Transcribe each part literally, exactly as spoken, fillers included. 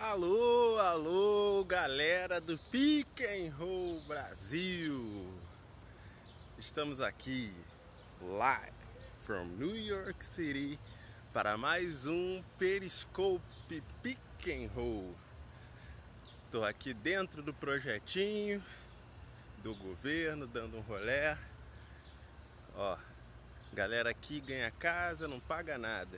Alô, alô, galera do Pick and Roll Brasil! Estamos aqui, live from New York City, para mais um Periscope Pick and Roll. Estou aqui dentro do projetinho do governo, dando um rolé. Ó, galera aqui ganha casa, não paga nada.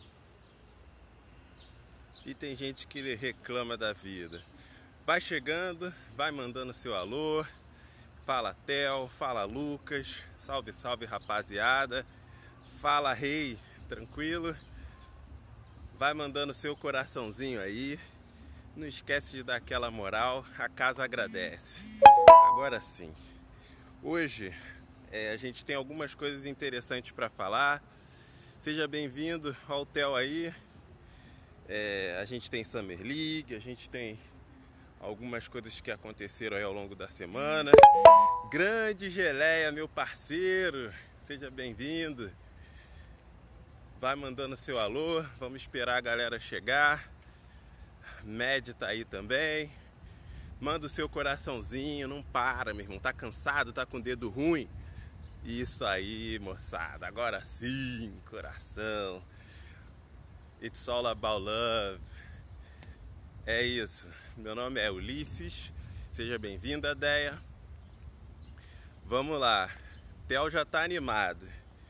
E tem gente que reclama da vida. Vai chegando, vai mandando seu alô. Fala Theo, fala Lucas. Salve, salve rapaziada. Fala Rei, tranquilo? Vai mandando seu coraçãozinho aí. Não esquece de dar aquela moral, a casa agradece. Agora sim. Hoje é, a gente tem algumas coisas interessantes para falar. Seja bem-vindo ao Theo aí. É, a gente tem Summer League, a gente tem algumas coisas que aconteceram aí ao longo da semana. Grande Geleia, meu parceiro, seja bem-vindo. Vai mandando seu alô, vamos esperar a galera chegar. Med tá aí também. Manda o seu coraçãozinho, não para, meu irmão. Tá cansado, tá com o dedo ruim? Isso aí, moçada, agora sim, coração. It's all about love. É isso. Meu nome é Ulisses. Seja bem-vinda, Deia. Vamos lá. Theo já tá animado.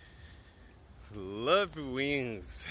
Love wins.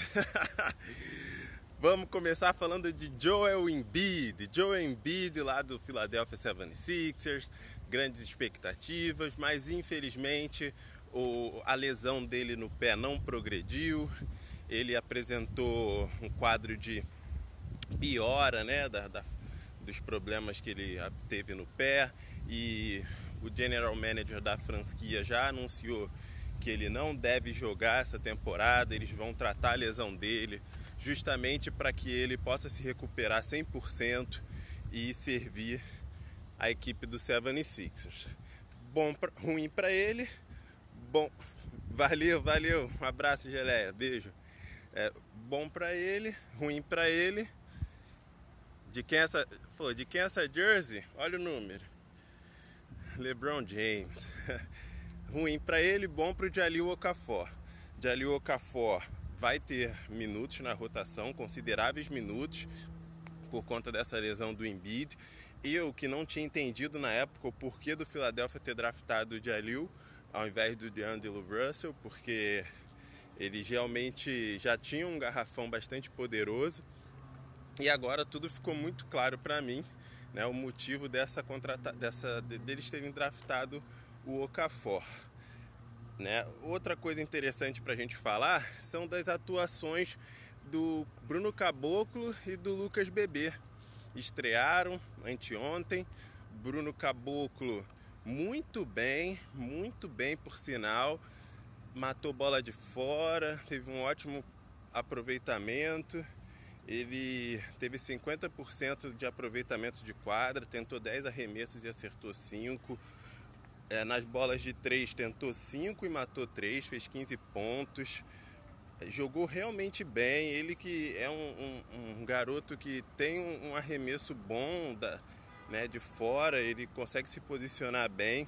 Vamos começar falando de Joel Embiid. Joel Embiid lá do Philadelphia setenta e seis ers. Grandes expectativas, mas infelizmente o, a lesão dele no pé não progrediu. Ele apresentou um quadro de piora, né, da, da, dos problemas que ele teve no pé, e o general manager da franquia já anunciou que ele não deve jogar essa temporada. Eles vão tratar a lesão dele justamente para que ele possa se recuperar cem por cento e servir a equipe do setenta e seis ers. Bom, pra, ruim para ele, bom, valeu, valeu, um abraço, Geleia, beijo. É, bom pra ele, ruim pra ele. De quem é essa, pô, de quem é essa jersey? Olha o número. LeBron James. Ruim pra ele, bom pro Jahlil Okafor. Jahlil Okafor vai ter minutos na rotação, consideráveis minutos, por conta dessa lesão do Embiid. Eu que não tinha entendido na época o porquê do Philadelphia ter draftado o Jahlil ao invés do D'Angelo Russell, porque eles realmente já tinham um garrafão bastante poderoso, e agora tudo ficou muito claro para mim, né, o motivo dessa contrata dessa deles terem draftado o Okafor, né? Outra coisa interessante para a gente falar são das atuações do Bruno Caboclo e do Lucas Bebê. Estrearam anteontem. Bruno Caboclo muito bem, muito bem por sinal. Matou bola de fora, teve um ótimo aproveitamento. Ele teve cinquenta por cento de aproveitamento de quadra, tentou dez arremessos e acertou cinco. É, nas bolas de três tentou cinco e matou três, fez quinze pontos. Jogou realmente bem. Ele que é um, um, um garoto que tem um, um arremesso bom da, né, de fora, ele consegue se posicionar bem.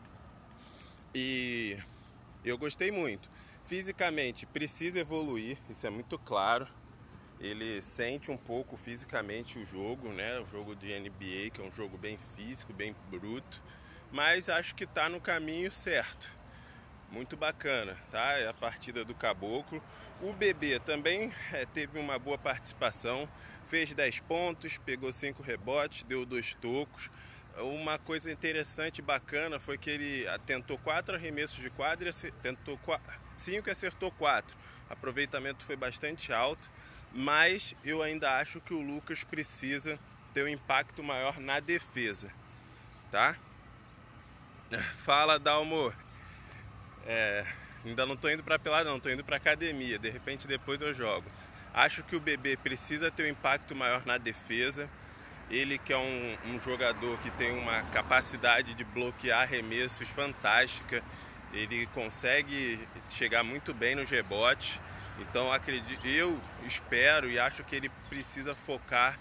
E eu gostei muito. Fisicamente precisa evoluir, isso é muito claro. Ele sente um pouco fisicamente o jogo, né? O jogo de N B A, que é um jogo bem físico, bem bruto. Mas acho que está no caminho certo. Muito bacana, tá? É a partida do Caboclo. O Bebê também é, teve uma boa participação. Fez dez pontos, pegou cinco rebotes, deu dois tocos. Uma coisa interessante e bacana foi que ele tentou quatro arremessos de quadra, tentou cinco e acertou quatro. O aproveitamento foi bastante alto, mas eu ainda acho que o Lucas precisa ter um impacto maior na defesa, tá? Fala, Dalmo. É, ainda não estou indo para pelada, não, estou indo para academia. De repente depois eu jogo. Acho que o Bebê precisa ter um impacto maior na defesa. Ele que é um, um jogador que tem uma capacidade de bloquear arremessos fantástica. Ele consegue chegar muito bem nos rebotes. Então acredito, eu espero e acho que ele precisa focar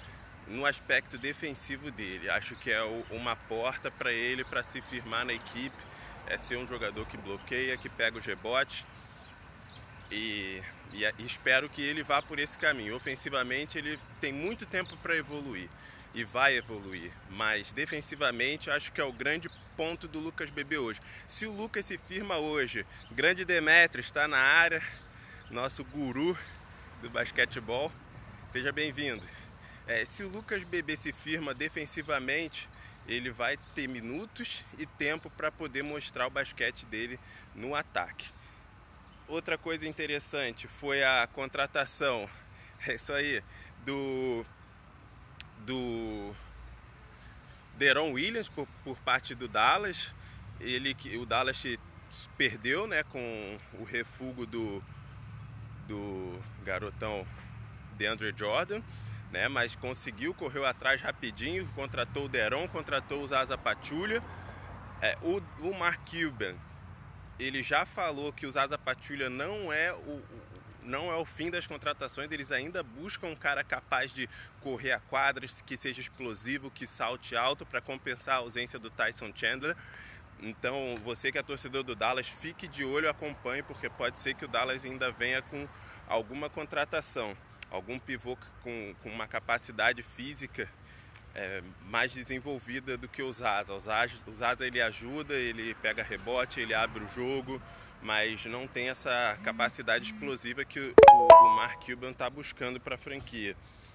no aspecto defensivo dele. Acho que é uma porta para ele para se firmar na equipe, é ser um jogador que bloqueia, que pega os rebotes, e, e, e espero que ele vá por esse caminho. Ofensivamente ele tem muito tempo para evoluir e vai evoluir, mas defensivamente acho que é o grande ponto do Lucas Bebê hoje. Se o Lucas se firma hoje, grande Demetrio está na área, nosso guru do basquetebol, seja bem-vindo. É, se o Lucas Bebê se firma defensivamente, ele vai ter minutos e tempo para poder mostrar o basquete dele no ataque. Outra coisa interessante foi a contratação, é isso aí, do, do Deron Williams por, por parte do Dallas. Ele, o Dallas perdeu, né, com o refúgio do, do garotão DeAndre Jordan, né, mas conseguiu, correu atrás rapidinho, contratou o Deron, contratou o Zaza Pachulia. É, o, o Mark Cuban, ele já falou que o Zaza Pachulia não é o, não é o fim das contratações, eles ainda buscam um cara capaz de correr a quadras, que seja explosivo, que salte alto, para compensar a ausência do Tyson Chandler. Então, você que é torcedor do Dallas, fique de olho, acompanhe, porque pode ser que o Dallas ainda venha com alguma contratação, algum pivô com, com uma capacidade física é, mais desenvolvida do que o Zaza. O Zaza, o Zaza ele ajuda, ele pega rebote, ele abre o jogo, mas não tem essa capacidade explosiva que o, o Mark Cuban está buscando para a franquia.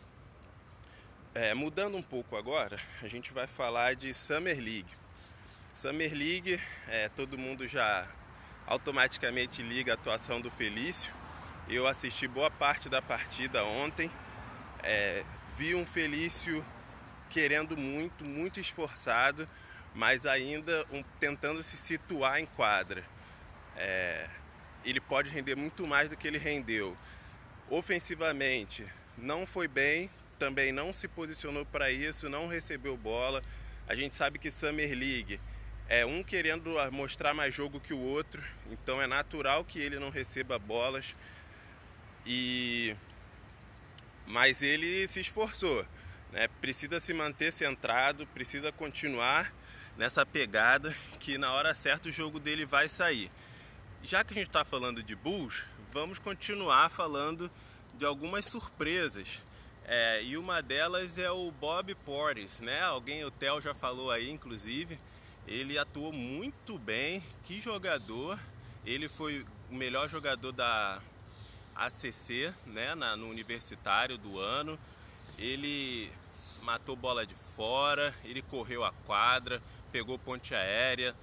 É, mudando um pouco agora, a gente vai falar de Summer League. Summer League, é, todo mundo já automaticamente liga a atuação do Felício. Eu assisti boa parte da partida ontem, é, vi um Felício querendo muito, muito esforçado, mas ainda um, tentando se situar em quadra. É, ele pode render muito mais do que ele rendeu. Ofensivamente não foi bem, também não se posicionou para isso, não recebeu bola. A gente sabe que Summer League é um querendo mostrar mais jogo que o outro, então é natural que ele não receba bolas. E mas ele se esforçou, né? Precisa se manter centrado, precisa continuar nessa pegada, que na hora certa o jogo dele vai sair. Já que a gente está falando de Bulls, vamos continuar falando de algumas surpresas. É, e uma delas é o Bob Portis, né? Alguém, o Theo já falou aí, inclusive. Ele atuou muito bem, que jogador. Ele foi o melhor jogador da A C C, né, na, no universitário do ano. Ele matou bola de fora, ele correu a quadra, pegou ponte aérea,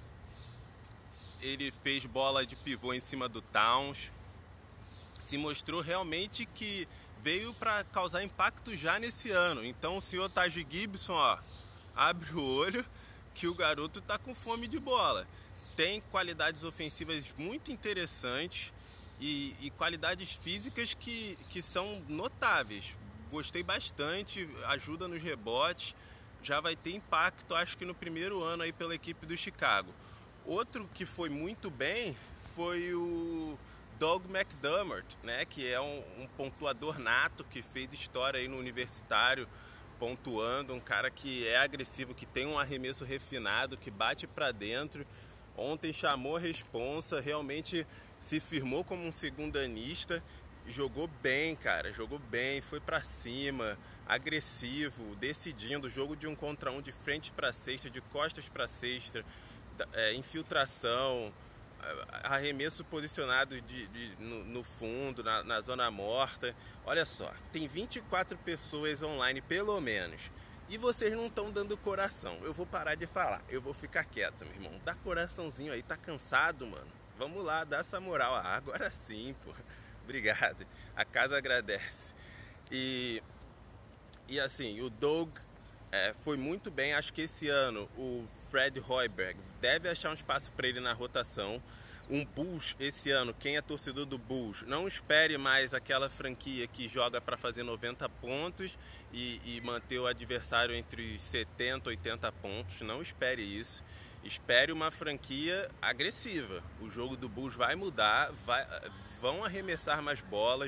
ele fez bola de pivô em cima do Towns. Se mostrou realmente que veio para causar impacto já nesse ano. Então o senhor Taj Gibson, ó, abre o olho que o garoto tá com fome de bola. Tem qualidades ofensivas muito interessantes e, e qualidades físicas que, que são notáveis. Gostei bastante, ajuda nos rebotes, já vai ter impacto, acho que no primeiro ano aí pela equipe do Chicago. Outro que foi muito bem foi o Doug McDermott, né, que é um, um pontuador nato, que fez história aí no universitário, pontuando, um cara que é agressivo, que tem um arremesso refinado, que bate para dentro. Ontem chamou a responsa, realmente se firmou como um segundanista, jogou bem, cara, jogou bem, foi para cima, agressivo, decidindo, jogo de um contra um, de frente para cesta, de costas para cesta, é, infiltração, arremesso posicionado de, de, no, no fundo, na, na zona morta. Olha só, tem vinte e quatro pessoas online pelo menos, e vocês não estão dando coração. Eu vou parar de falar, eu vou ficar quieto, meu irmão. Dá coraçãozinho aí, tá cansado, mano? Vamos lá, dá essa moral. Ah, agora sim, pô. Obrigado, a casa agradece. E, e assim, o Doug é, foi muito bem. Acho que esse ano o Fred Hoiberg deve achar um espaço para ele na rotação. Um Bulls esse ano, quem é torcedor do Bulls, não espere mais aquela franquia que joga para fazer noventa pontos e, e manter o adversário entre setenta e oitenta pontos. Não espere isso. Espere uma franquia agressiva. O jogo do Bulls vai mudar, vai, vão arremessar mais bolas,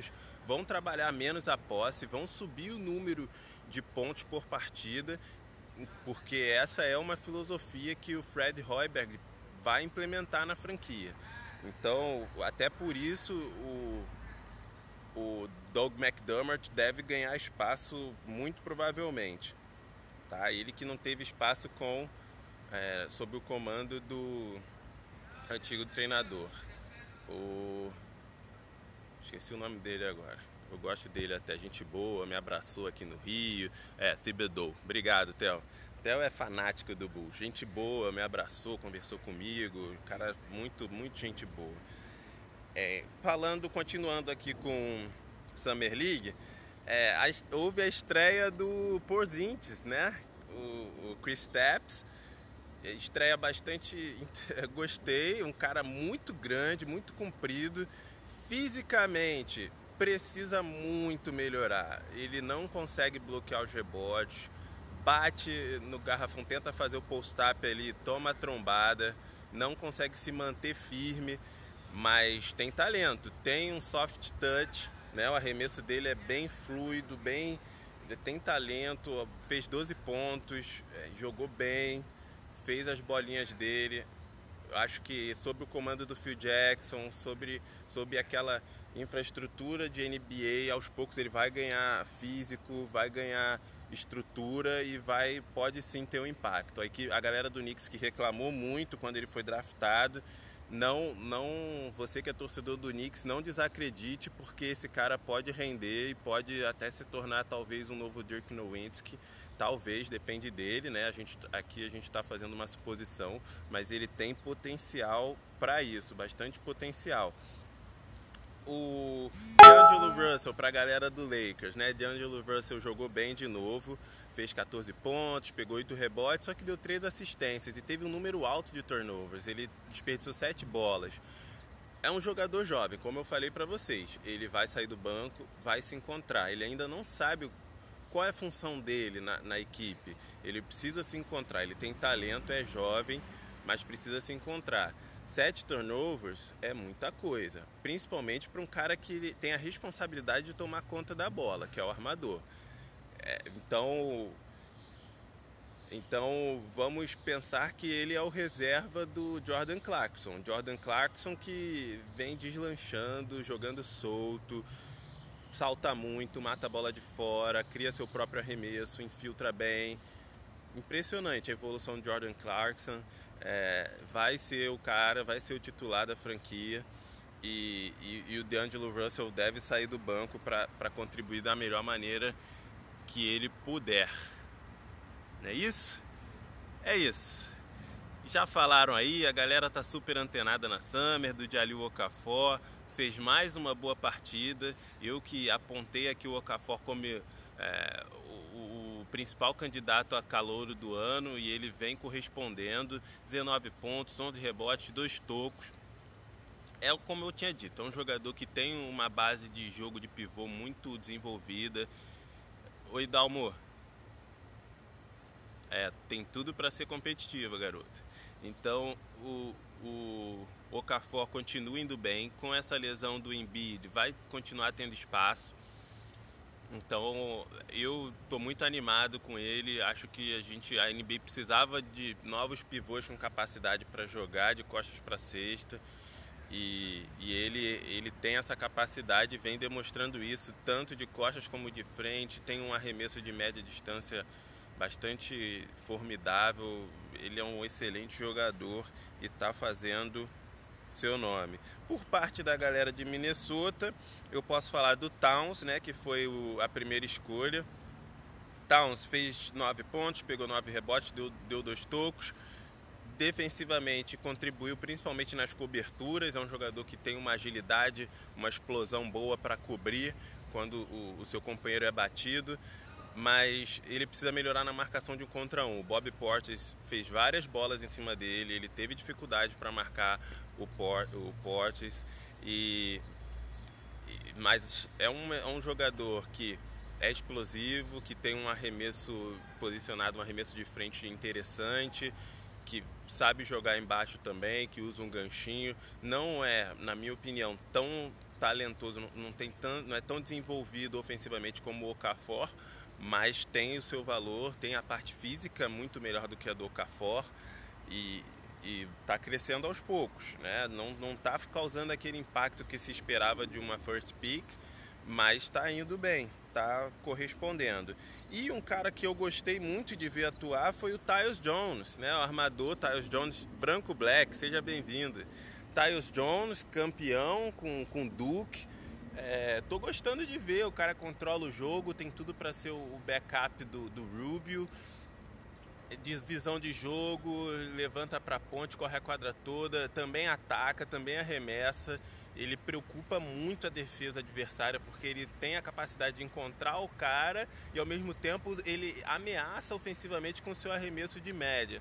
vão trabalhar menos a posse, vão subir o número de pontos por partida, porque essa é uma filosofia que o Fred Hoiberg vai implementar na franquia. Então, até por isso, o, o Doug McDermott deve ganhar espaço muito provavelmente. Tá? Ele que não teve espaço com, é, sob o comando do antigo treinador. O... Esqueci o nome dele agora. Eu gosto dele até, gente boa, me abraçou aqui no Rio. É, Thibodeau. Obrigado, Theo. Theo é fanático do Bulls. Gente boa, me abraçou, conversou comigo. Cara, muito, muito gente boa. É, falando, continuando aqui com Summer League, é, a, houve a estreia do Porzingis, né? O, o Kristaps. Estreia bastante... Gostei. Um cara muito grande, muito comprido. Fisicamente, precisa muito melhorar. Ele não consegue bloquear os rebotes. Bate no garrafão, tenta fazer o post-up ali, toma a trombada, não consegue se manter firme, mas tem talento, tem um soft touch, né? O arremesso dele é bem fluido, bem, ele tem talento, fez doze pontos, jogou bem, fez as bolinhas dele. Acho que sob o comando do Phil Jackson, sobre, sobre aquela infraestrutura de N B A, aos poucos ele vai ganhar físico, vai ganhar estrutura e vai, pode sim ter um impacto. Aí que a galera do Knicks que reclamou muito quando ele foi draftado, não, não, você que é torcedor do Knicks, não desacredite, porque esse cara pode render e pode até se tornar talvez um novo Dirk Nowitzki. Talvez, depende dele, né? A gente, aqui a gente está fazendo uma suposição, mas ele tem potencial para isso, bastante potencial. O D'Angelo Russell, para a galera do Lakers, né? D'Angelo Russell jogou bem de novo, fez quatorze pontos, pegou oito rebotes, só que deu três assistências e teve um número alto de turnovers. Ele desperdiçou sete bolas. É um jogador jovem, como eu falei para vocês. Ele vai sair do banco, vai se encontrar. Ele ainda não sabe qual é a função dele na, na equipe. Ele precisa se encontrar. Ele tem talento, é jovem, mas precisa se encontrar. Sete turnovers é muita coisa, principalmente para um cara que tem a responsabilidade de tomar conta da bola, que é o armador. É, então, então vamos pensar que ele é o reserva do Jordan Clarkson. Jordan Clarkson que vem deslanchando, jogando solto, salta muito, mata a bola de fora, cria seu próprio arremesso, infiltra bem. Impressionante a evolução de Jordan Clarkson. É, vai ser o cara, vai ser o titular da franquia e, e, e o D'Angelo Russell deve sair do banco para contribuir da melhor maneira que ele puder. Não é isso? É isso. Já falaram aí, a galera tá super antenada na Summer, do Jahlil Okafor, fez mais uma boa partida. Eu que apontei aqui o Okafor como é, o, o principal candidato a calouro do ano e ele vem correspondendo. dezenove pontos, onze rebotes, dois tocos. É como eu tinha dito, é um jogador que tem uma base de jogo de pivô muito desenvolvida. Oi, Dalmo. É, tem tudo para ser competitiva, garoto. Então, o, o Okafor continua indo bem. Com essa lesão do Embiid, vai continuar tendo espaço. Então, eu estou muito animado com ele. Acho que a gente, a N B A precisava de novos pivôs com capacidade para jogar de costas para cesta. E, e ele, ele tem essa capacidade, vem demonstrando isso, tanto de costas como de frente. Tem um arremesso de média distância bastante formidável. Ele é um excelente jogador e está fazendo seu nome. Por parte da galera de Minnesota, eu posso falar do Towns, né, que foi o, a primeira escolha. Towns fez nove pontos, pegou nove rebotes, deu, deu dois tocos. Defensivamente contribuiu principalmente nas coberturas. É um jogador que tem uma agilidade, uma explosão boa para cobrir quando o, o seu companheiro é batido. Mas ele precisa melhorar na marcação de um contra um. O Bobby Portis fez várias bolas em cima dele, ele teve dificuldade para marcar o, Por, o Portis, e, e, mas é um, é um jogador que é explosivo, que tem um arremesso posicionado, um arremesso de frente interessante, que sabe jogar embaixo também, que usa um ganchinho. Não é, na minha opinião, tão talentoso, não, não, tem tão, não é tão desenvolvido ofensivamente como o Okafor, mas tem o seu valor, tem a parte física muito melhor do que a do Okafor e está crescendo aos poucos, né? Não está causando aquele impacto que se esperava de uma first pick, mas está indo bem, está correspondendo. E um cara que eu gostei muito de ver atuar foi o Tyus Jones, né? O armador Tyus Jones, branco-black, seja bem-vindo. Tyus Jones, campeão com, com Duke. É, tô gostando de ver, o cara controla o jogo, tem tudo para ser o backup do, do Rubio. De visão de jogo, levanta para ponte, corre a quadra toda, também ataca, também arremessa. Ele preocupa muito a defesa adversária porque ele tem a capacidade de encontrar o cara e ao mesmo tempo ele ameaça ofensivamente com seu arremesso de média.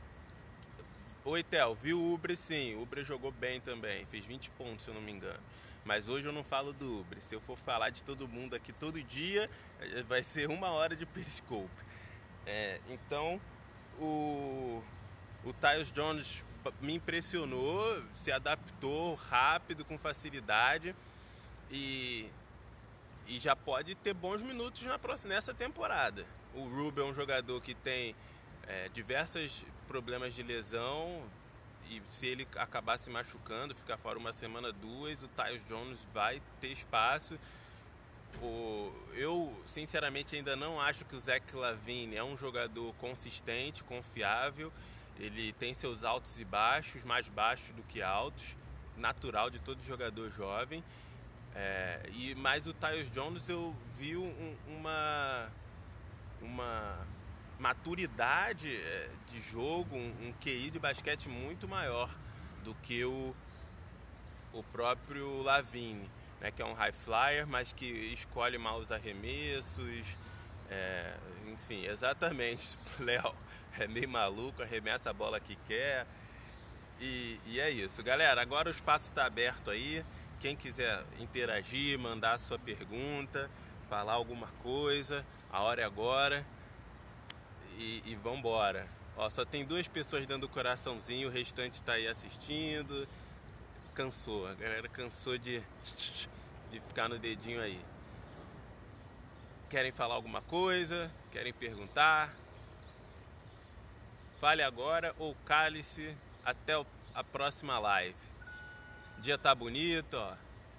Oi, Theo, viu o Ubre? Sim, o Ubre jogou bem também, fez vinte pontos se eu não me engano. Mas hoje eu não falo do Ubre, se eu for falar de todo mundo aqui todo dia, vai ser uma hora de Periscope. É, então, o, o Tyus Jones me impressionou, se adaptou rápido, com facilidade e, e já pode ter bons minutos na próxima, nessa temporada. O Rubio é um jogador que tem é, diversos problemas de lesão e se ele acabar se machucando, ficar fora uma semana, duas, o Tyus Jones vai ter espaço. O, eu sinceramente ainda não acho que o Zach LaVine é um jogador consistente, confiável. Ele tem seus altos e baixos, mais baixos do que altos, natural de todo jogador jovem. É, e, mas o Tyus Jones eu vi um, uma, uma maturidade de jogo, um, um Q I de basquete muito maior do que o, o próprio LaVine, né, que é um high flyer, mas que escolhe mal os arremessos. É, enfim, exatamente, Léo. É meio maluco, arremessa a bola que quer. E, e é isso. Galera, agora o espaço está aberto aí. Quem quiser interagir, mandar a sua pergunta, falar alguma coisa, a hora é agora. E, e vambora. Ó, só tem duas pessoas dando coraçãozinho, o restante está aí assistindo. Cansou, a galera cansou de, de ficar no dedinho aí. Querem falar alguma coisa? Querem perguntar? Fale agora ou cale-se até a próxima live. O dia tá bonito, ó.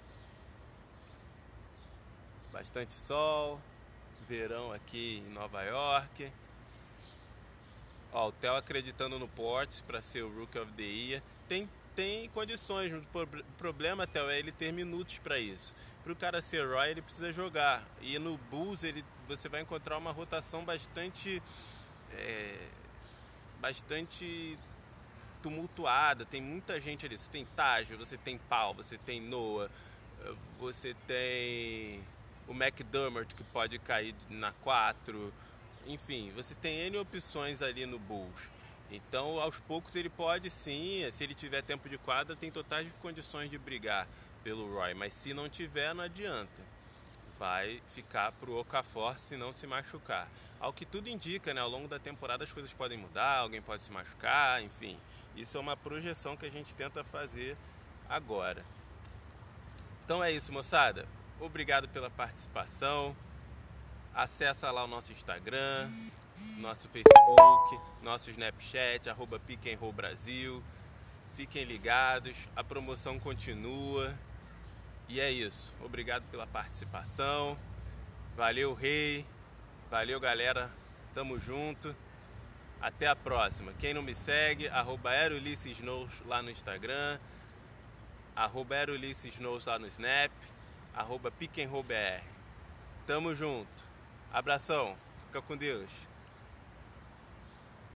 Bastante sol. Verão aqui em Nova York. Ó, o Theo acreditando no Portis para ser o Rookie of the Year. Tem, tem condições. O problema, Theo, é ele ter minutos para isso. Para o cara ser Roy, ele precisa jogar. E no Bulls ele, você vai encontrar uma rotação bastante... É, bastante tumultuada, tem muita gente ali. Você tem Taj, você tem Paul, você tem Noah, você tem o McDermott que pode cair na quatro, enfim, você tem N opções ali no Bulls. Então, aos poucos ele pode sim, se ele tiver tempo de quadra, tem totais condições de brigar pelo Roy, mas se não tiver, não adianta. Vai ficar pro Okafor se não se machucar. Ao que tudo indica, né? Ao longo da temporada as coisas podem mudar, alguém pode se machucar, enfim. Isso é uma projeção que a gente tenta fazer agora. Então é isso, moçada. Obrigado pela participação. Acessa lá o nosso Instagram, nosso Facebook, nosso Snapchat, arroba Pick and Roll Brasil. Fiquem ligados, a promoção continua. E é isso. Obrigado pela participação. Valeu, Rei. Valeu, galera. Tamo junto. Até a próxima. Quem não me segue, arroba AeroUlissesNows lá no Instagram, arroba AeroUlissesNows lá no Snap, arroba PickandRollBR. Tamo junto. Abração. Fica com Deus.